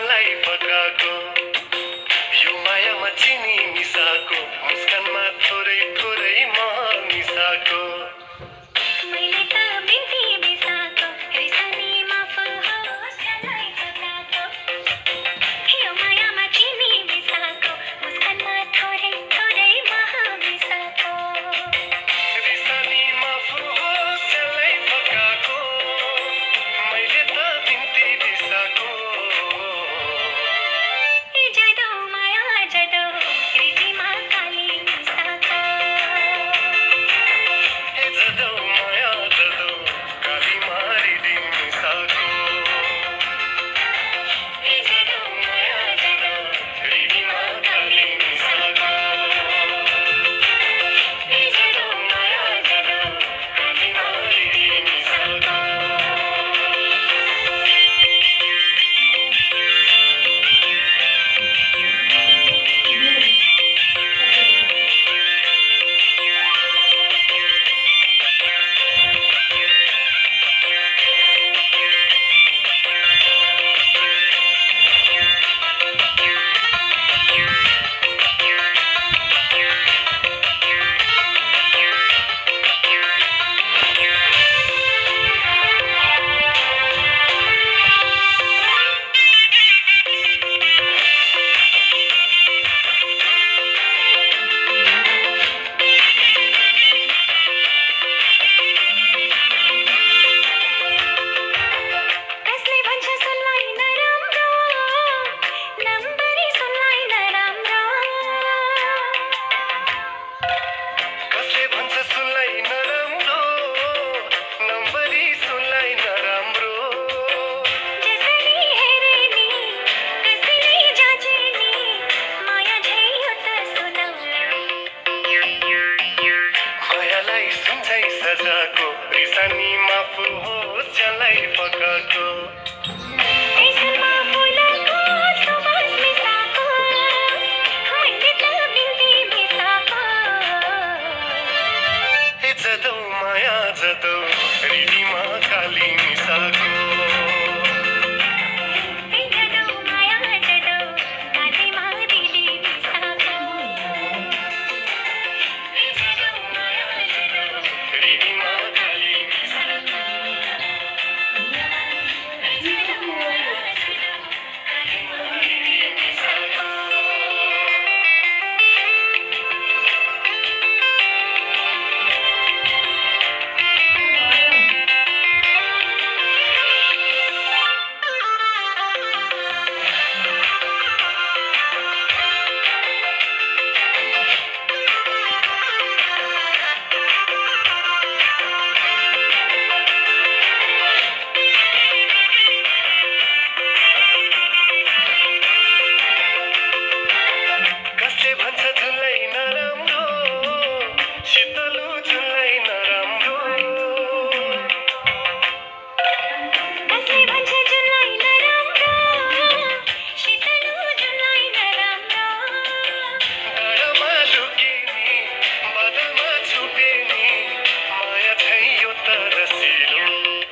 जलाई पकाको यो मायामा चिनी मिसाको मुस्कानमा थोरै थोरै मह मिसाको मैले त बिन्ती बिसाको रिसानीमा फुलहोस् जलाई पकाको यो मायामा चिनी मिसाको मुस्कानमा थोरै थोरै मह मिसाको रिसानीमा फुलहोस् जलाई पकाको मैले त बिन्ती बिसाको जदौ माया जदौ कृतिमा काली मिसाको जदौ माया जदौ काली मारिदी मिसाको जदौ माया जदौ कृतिमा काली मिसाको जदौ माया जदौ काली मारिदी मिसाको कसले भन्छ सुनलाई नराम्रो नम्बरी सुनलाई नराम्रो कसले भन्छ सुनलाई नराम्रो नम्बरी सुनलाई नराम्रो जसरी हेरे नि त्यसरी जाचे नि माया झै यो त सुनौलो मायालाई सम्झै सजाको रिसानीमा फुलहोस् जलाई पकाको यसमा फुलको सुवास मिसाको मैले त बिन्ती बिसाको जदौ माया जदौ हृदयमा काली मिसाको जदौ माया जदौ काली मारिदी मिसाको जदौ माया जदौ हृदयमा काली मिसाको जदौ माया जदौ काली मारिदी मिसाको कसले भन्छ जुनलाई नराम्रो शीतलु जुनलाई नराम्रो कसले भन्छ जुनलाई नराम्रो शीतलु जुनलाई नराम्रो डाँडामा लुकिनी बादलमा छुपेनी माया छै यो त रसिलो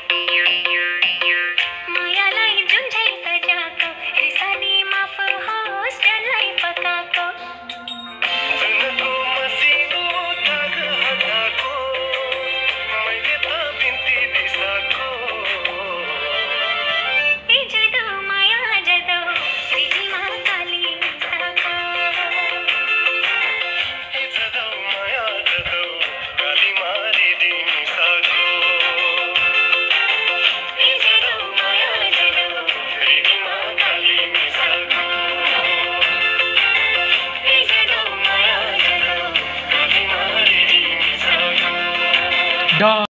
मायालाई जुन झै सजाको रिसानीमा फुलहोस् जलाई पकाको जुनको मसिनो दाग हटाको मैले त बिन्ती बिसाको जदौ माया जदौ कृतिमा काली मिसाको जदौ माया जदौ काली मारिदी मिसाको जदौ माया जदौ हृदयमा काली मिसाको जदौ माया जदौ काली मारिदी मिसाको